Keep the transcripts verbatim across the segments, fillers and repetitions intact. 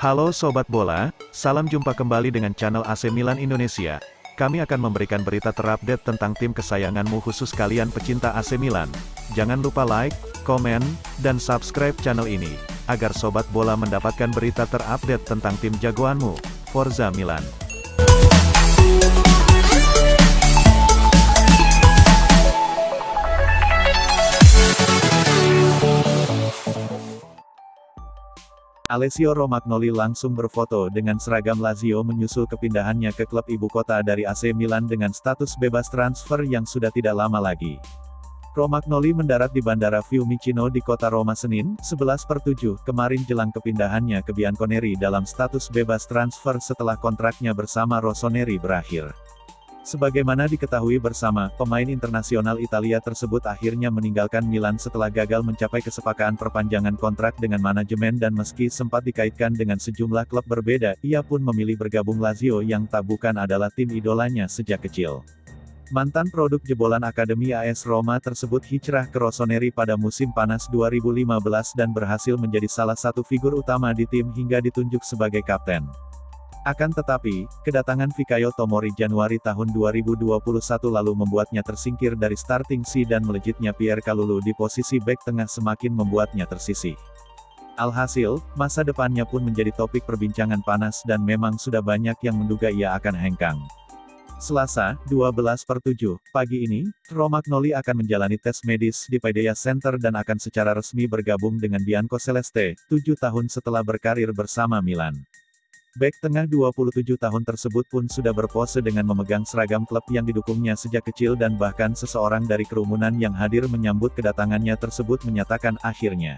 Halo Sobat Bola, salam jumpa kembali dengan channel A C Milan Indonesia. Kami akan memberikan berita terupdate tentang tim kesayanganmu khusus kalian pecinta A C Milan. Jangan lupa like, komen, dan subscribe channel ini, agar Sobat Bola mendapatkan berita terupdate tentang tim jagoanmu, Forza Milan. Alessio Romagnoli langsung berfoto dengan seragam Lazio menyusul kepindahannya ke klub ibu kota dari A C Milan dengan status bebas transfer yang sudah tidak lama lagi. Romagnoli mendarat di Bandara Fiumicino di kota Roma Senin, sebelas per tujuh, kemarin jelang kepindahannya ke Bianconeri dalam status bebas transfer setelah kontraknya bersama Rossoneri berakhir. Sebagaimana diketahui bersama, pemain internasional Italia tersebut akhirnya meninggalkan Milan setelah gagal mencapai kesepakatan perpanjangan kontrak dengan manajemen dan meski sempat dikaitkan dengan sejumlah klub berbeda, ia pun memilih bergabung Lazio yang tak bukan adalah tim idolanya sejak kecil. Mantan produk jebolan Akademi A S Roma tersebut hijrah ke Rossoneri pada musim panas dua ribu lima belas dan berhasil menjadi salah satu figur utama di tim hingga ditunjuk sebagai kapten. Akan tetapi, kedatangan Fikayo Tomori Januari tahun dua ribu dua puluh satu lalu membuatnya tersingkir dari starting C dan melejitnya Pierre Kalulu di posisi bek tengah semakin membuatnya tersisih. Alhasil, masa depannya pun menjadi topik perbincangan panas dan memang sudah banyak yang menduga ia akan hengkang. Selasa, dua belas per tujuh, pagi ini, Romagnoli akan menjalani tes medis di Paideia Center dan akan secara resmi bergabung dengan Biancoceleste, tujuh tahun setelah berkarir bersama Milan. Bek tengah dua puluh tujuh tahun tersebut pun sudah berpose dengan memegang seragam klub yang didukungnya sejak kecil dan bahkan seseorang dari kerumunan yang hadir menyambut kedatangannya tersebut menyatakan akhirnya.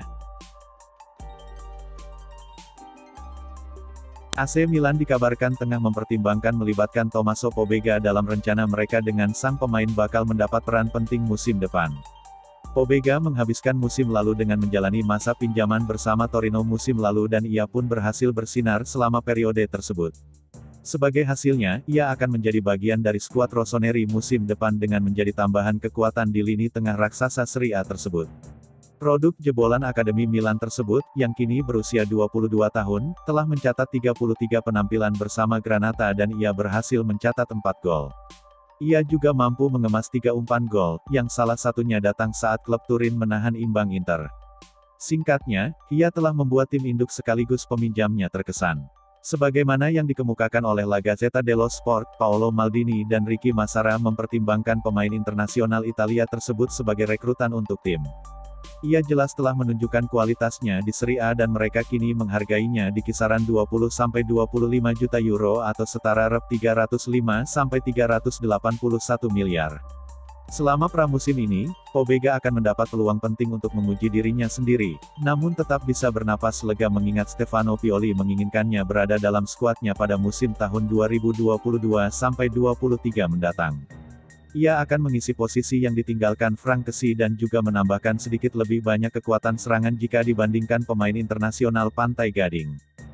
A C Milan dikabarkan tengah mempertimbangkan melibatkan Tommaso Pobega dalam rencana mereka dengan sang pemain bakal mendapat peran penting musim depan. Pobega menghabiskan musim lalu dengan menjalani masa pinjaman bersama Torino musim lalu dan ia pun berhasil bersinar selama periode tersebut. Sebagai hasilnya, ia akan menjadi bagian dari skuad Rossoneri musim depan dengan menjadi tambahan kekuatan di lini tengah raksasa Serie A tersebut. Produk jebolan Akademi Milan tersebut, yang kini berusia dua puluh dua tahun, telah mencatat tiga puluh tiga penampilan bersama Granata dan ia berhasil mencatat empat gol. Ia juga mampu mengemas tiga umpan gol, yang salah satunya datang saat klub Turin menahan imbang Inter. Singkatnya, ia telah membuat tim induk sekaligus peminjamnya terkesan. Sebagaimana yang dikemukakan oleh La Gazzetta dello Sport, Paolo Maldini dan Ricky Massara mempertimbangkan pemain internasional Italia tersebut sebagai rekrutan untuk tim. Ia jelas telah menunjukkan kualitasnya di Serie A dan mereka kini menghargainya di kisaran dua puluh sampai dua puluh lima juta euro atau setara rep tiga ratus lima sampai tiga ratus delapan puluh satu miliar. Selama pramusim ini, Pobega akan mendapat peluang penting untuk menguji dirinya sendiri, namun tetap bisa bernapas lega mengingat Stefano Pioli menginginkannya berada dalam skuadnya pada musim tahun dua ribu dua puluh dua sampai dua puluh tiga mendatang. Ia akan mengisi posisi yang ditinggalkan Frank Kessie dan juga menambahkan sedikit lebih banyak kekuatan serangan jika dibandingkan pemain internasional Pantai Gading.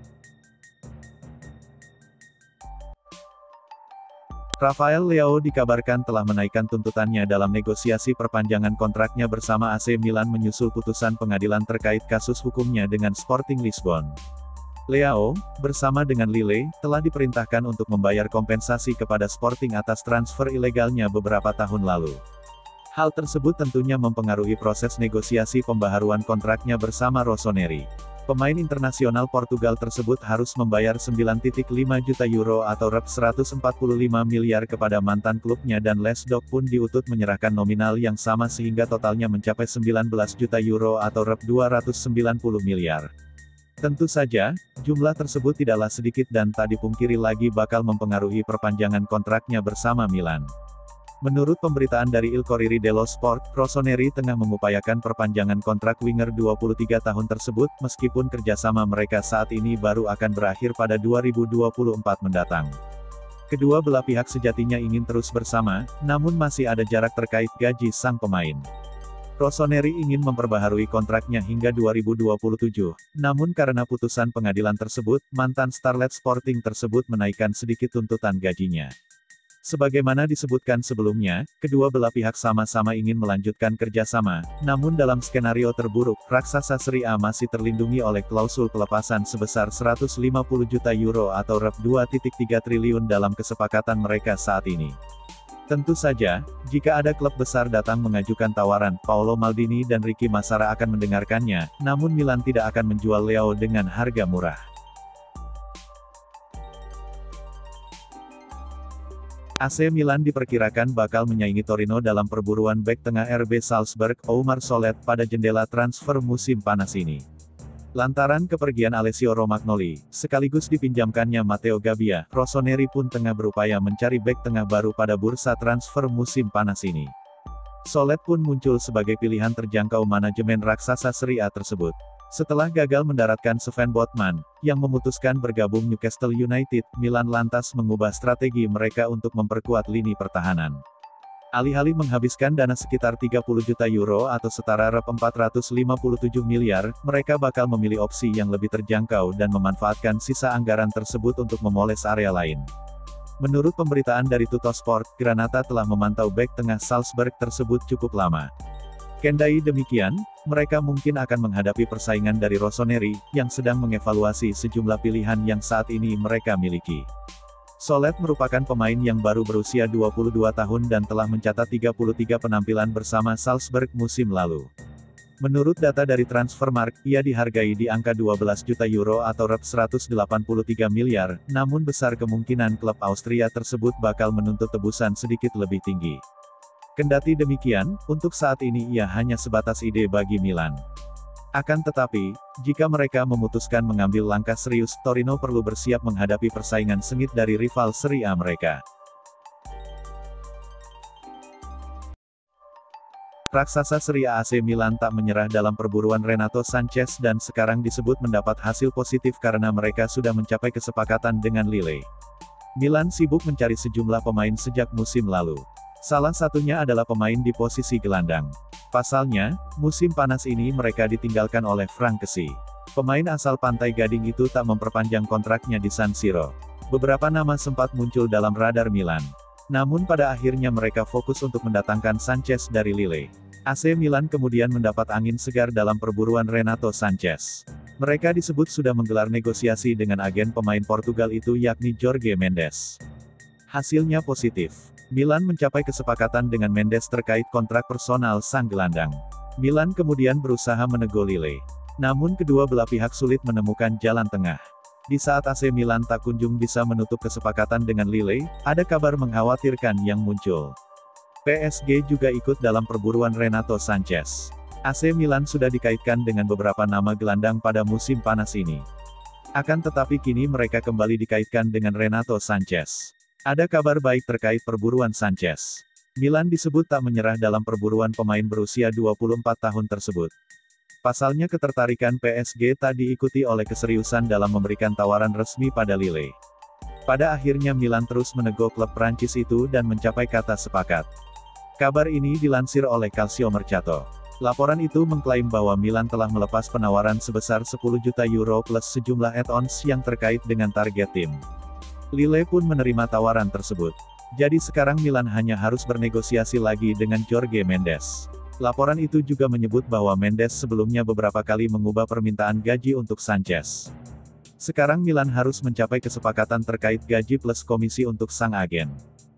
Rafael Leao dikabarkan telah menaikkan tuntutannya dalam negosiasi perpanjangan kontraknya bersama A C Milan menyusul putusan pengadilan terkait kasus hukumnya dengan Sporting Lisbon. Leao, bersama dengan Lille, telah diperintahkan untuk membayar kompensasi kepada Sporting atas transfer ilegalnya beberapa tahun lalu. Hal tersebut tentunya mempengaruhi proses negosiasi pembaharuan kontraknya bersama Rossoneri. Pemain internasional Portugal tersebut harus membayar sembilan koma lima juta euro atau rep seratus empat puluh lima miliar kepada mantan klubnya dan Les Dog pun diutut menyerahkan nominal yang sama sehingga totalnya mencapai sembilan belas juta euro atau rep dua ratus sembilan puluh miliar. Tentu saja, jumlah tersebut tidaklah sedikit dan tak dipungkiri lagi bakal mempengaruhi perpanjangan kontraknya bersama Milan. Menurut pemberitaan dari Il Corriere dello Sport, Rossoneri tengah mengupayakan perpanjangan kontrak winger dua puluh tiga tahun tersebut, meskipun kerjasama mereka saat ini baru akan berakhir pada dua ribu dua puluh empat mendatang. Kedua belah pihak sejatinya ingin terus bersama, namun masih ada jarak terkait gaji sang pemain. Rossoneri ingin memperbaharui kontraknya hingga dua ribu dua puluh tujuh, namun karena putusan pengadilan tersebut, mantan starlet Sporting tersebut menaikkan sedikit tuntutan gajinya. Sebagaimana disebutkan sebelumnya, kedua belah pihak sama-sama ingin melanjutkan kerjasama, namun dalam skenario terburuk, raksasa Serie A masih terlindungi oleh klausul pelepasan sebesar seratus lima puluh juta euro atau rp dua koma tiga triliun dalam kesepakatan mereka saat ini. Tentu saja, jika ada klub besar datang mengajukan tawaran, Paolo Maldini dan Ricky Massara akan mendengarkannya, namun Milan tidak akan menjual Leo dengan harga murah. A C Milan diperkirakan bakal menyaingi Torino dalam perburuan bek tengah R B Salzburg, Oumar Solet, pada jendela transfer musim panas ini. Lantaran kepergian Alessio Romagnoli, sekaligus dipinjamkannya Matteo Gabbia, Rossoneri pun tengah berupaya mencari bek tengah baru pada bursa transfer musim panas ini. Solet pun muncul sebagai pilihan terjangkau manajemen raksasa Serie A tersebut. Setelah gagal mendaratkan Sven Botman, yang memutuskan bergabung Newcastle United, Milan lantas mengubah strategi mereka untuk memperkuat lini pertahanan. Alih-alih menghabiskan dana sekitar tiga puluh juta euro atau setara rp empat ratus lima puluh tujuh miliar, mereka bakal memilih opsi yang lebih terjangkau dan memanfaatkan sisa anggaran tersebut untuk memoles area lain. Menurut pemberitaan dari Tuttosport, Granata telah memantau bek tengah Salzburg tersebut cukup lama. Kendai demikian, mereka mungkin akan menghadapi persaingan dari Rossoneri, yang sedang mengevaluasi sejumlah pilihan yang saat ini mereka miliki. Solet merupakan pemain yang baru berusia dua puluh dua tahun dan telah mencatat tiga puluh tiga penampilan bersama Salzburg musim lalu. Menurut data dari Transfermarkt, ia dihargai di angka dua belas juta euro atau rp seratus delapan puluh tiga miliar, namun besar kemungkinan klub Austria tersebut bakal menuntut tebusan sedikit lebih tinggi. Kendati demikian, untuk saat ini ia hanya sebatas ide bagi Milan. Akan tetapi, jika mereka memutuskan mengambil langkah serius, Torino perlu bersiap menghadapi persaingan sengit dari rival Serie A mereka. Raksasa Serie A A C Milan tak menyerah dalam perburuan Renato Sanches dan sekarang disebut mendapat hasil positif karena mereka sudah mencapai kesepakatan dengan Lille. Milan sibuk mencari sejumlah pemain sejak musim lalu. Salah satunya adalah pemain di posisi gelandang. Pasalnya, musim panas ini mereka ditinggalkan oleh Frank Kessie. Pemain asal Pantai Gading itu tak memperpanjang kontraknya di San Siro. Beberapa nama sempat muncul dalam radar Milan. Namun pada akhirnya mereka fokus untuk mendatangkan Sanches dari Lille. A C Milan kemudian mendapat angin segar dalam perburuan Renato Sanches. Mereka disebut sudah menggelar negosiasi dengan agen pemain Portugal itu yakni Jorge Mendes. Hasilnya positif. Milan mencapai kesepakatan dengan Mendes terkait kontrak personal sang gelandang. Milan kemudian berusaha menegur Lille. Namun kedua belah pihak sulit menemukan jalan tengah. Di saat A C Milan tak kunjung bisa menutup kesepakatan dengan Lille, ada kabar mengkhawatirkan yang muncul. P S G juga ikut dalam perburuan Renato Sanches. A C Milan sudah dikaitkan dengan beberapa nama gelandang pada musim panas ini. Akan tetapi kini mereka kembali dikaitkan dengan Renato Sanches. Ada kabar baik terkait perburuan Sanches. Milan disebut tak menyerah dalam perburuan pemain berusia dua puluh empat tahun tersebut. Pasalnya ketertarikan P S G tak diikuti oleh keseriusan dalam memberikan tawaran resmi pada Lille. Pada akhirnya Milan terus menegur klub Prancis itu dan mencapai kata sepakat. Kabar ini dilansir oleh Calcio Mercato. Laporan itu mengklaim bahwa Milan telah melepas penawaran sebesar sepuluh juta euro plus sejumlah add-ons yang terkait dengan target tim. Lille pun menerima tawaran tersebut. Jadi sekarang Milan hanya harus bernegosiasi lagi dengan Jorge Mendes. Laporan itu juga menyebut bahwa Mendes sebelumnya beberapa kali mengubah permintaan gaji untuk Sanches. Sekarang Milan harus mencapai kesepakatan terkait gaji plus komisi untuk sang agen.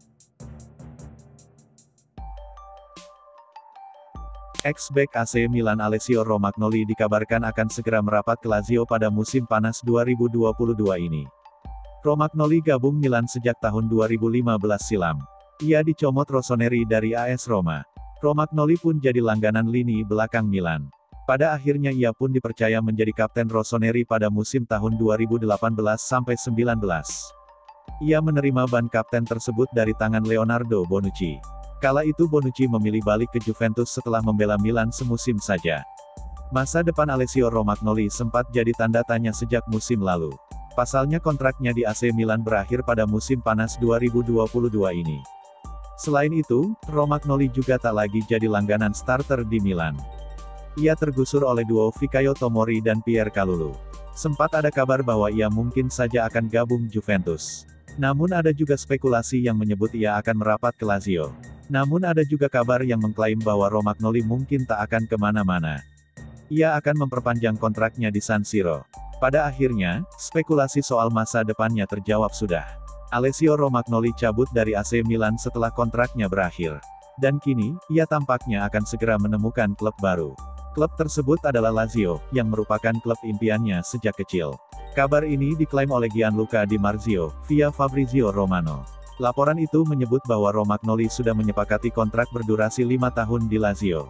Ex-bek A C Milan Alessio Romagnoli dikabarkan akan segera merapat ke Lazio pada musim panas dua ribu dua puluh dua ini. Romagnoli gabung Milan sejak tahun dua ribu lima belas silam. Ia dicomot Rossoneri dari A S Roma. Romagnoli pun jadi langganan lini belakang Milan. Pada akhirnya ia pun dipercaya menjadi kapten Rossoneri pada musim tahun dua ribu delapan belas sampai sembilan belas. Ia menerima ban kapten tersebut dari tangan Leonardo Bonucci. Kala itu Bonucci memilih balik ke Juventus setelah membela Milan semusim saja. Masa depan Alessio Romagnoli sempat jadi tanda tanya sejak musim lalu. Pasalnya kontraknya di A C Milan berakhir pada musim panas dua ribu dua puluh dua ini. Selain itu, Romagnoli juga tak lagi jadi langganan starter di Milan. Ia tergusur oleh duo Fikayo Tomori dan Pierre Kalulu. Sempat ada kabar bahwa ia mungkin saja akan gabung Juventus. Namun ada juga spekulasi yang menyebut ia akan merapat ke Lazio. Namun ada juga kabar yang mengklaim bahwa Romagnoli mungkin tak akan kemana-mana. Ia akan memperpanjang kontraknya di San Siro. Pada akhirnya, spekulasi soal masa depannya terjawab sudah. Alessio Romagnoli cabut dari A C Milan setelah kontraknya berakhir. Dan kini, ia tampaknya akan segera menemukan klub baru. Klub tersebut adalah Lazio, yang merupakan klub impiannya sejak kecil. Kabar ini diklaim oleh Gianluca Di Marzio, via Fabrizio Romano. Laporan itu menyebut bahwa Romagnoli sudah menyepakati kontrak berdurasi lima tahun di Lazio.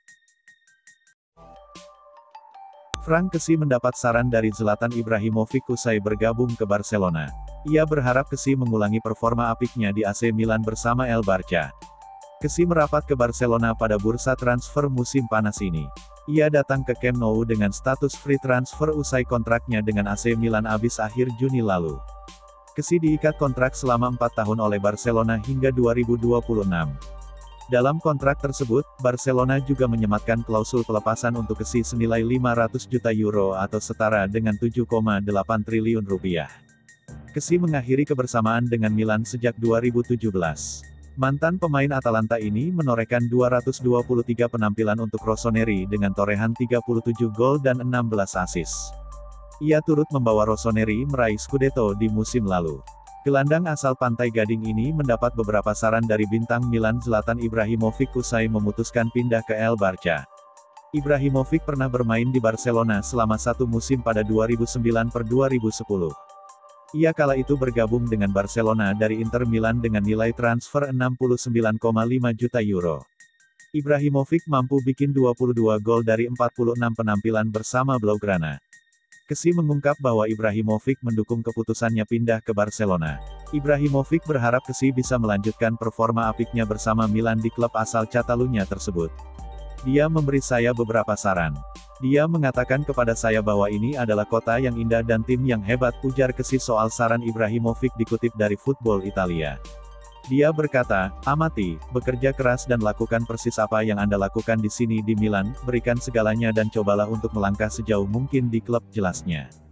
Frank Kessie mendapat saran dari Zlatan Ibrahimovic usai bergabung ke Barcelona. Ia berharap Kessie mengulangi performa apiknya di A C Milan bersama El Barça. Kessie merapat ke Barcelona pada bursa transfer musim panas ini. Ia datang ke Camp Nou dengan status free transfer usai kontraknya dengan A C Milan habis akhir Juni lalu. Kessie diikat kontrak selama empat tahun oleh Barcelona hingga dua ribu dua puluh enam. Dalam kontrak tersebut, Barcelona juga menyematkan klausul pelepasan untuk Kessie senilai lima ratus juta euro atau setara dengan tujuh koma delapan triliun rupiah. Kessie mengakhiri kebersamaan dengan Milan sejak dua ribu tujuh belas. Mantan pemain Atalanta ini menorehkan dua ratus dua puluh tiga penampilan untuk Rossoneri dengan torehan tiga puluh tujuh gol dan enam belas assist. Ia turut membawa Rossoneri meraih Scudetto di musim lalu. Gelandang asal Pantai Gading ini mendapat beberapa saran dari bintang Milan Zlatan Ibrahimovic usai memutuskan pindah ke El Barça. Ibrahimovic pernah bermain di Barcelona selama satu musim pada dua ribu sembilan sampai dua ribu sepuluh. Ia kala itu bergabung dengan Barcelona dari Inter Milan dengan nilai transfer enam puluh sembilan koma lima juta euro. Ibrahimovic mampu bikin dua puluh dua gol dari empat puluh enam penampilan bersama Blaugrana. Kessie mengungkap bahwa Ibrahimovic mendukung keputusannya pindah ke Barcelona. Ibrahimovic berharap Kessie bisa melanjutkan performa apiknya bersama Milan di klub asal Catalunya tersebut. Dia memberi saya beberapa saran. Dia mengatakan kepada saya bahwa ini adalah kota yang indah dan tim yang hebat, ujar Kessie soal saran Ibrahimovic dikutip dari Football Italia. Dia berkata, amati, bekerja keras dan lakukan persis apa yang Anda lakukan di sini di Milan, berikan segalanya dan cobalah untuk melangkah sejauh mungkin di klub, jelasnya.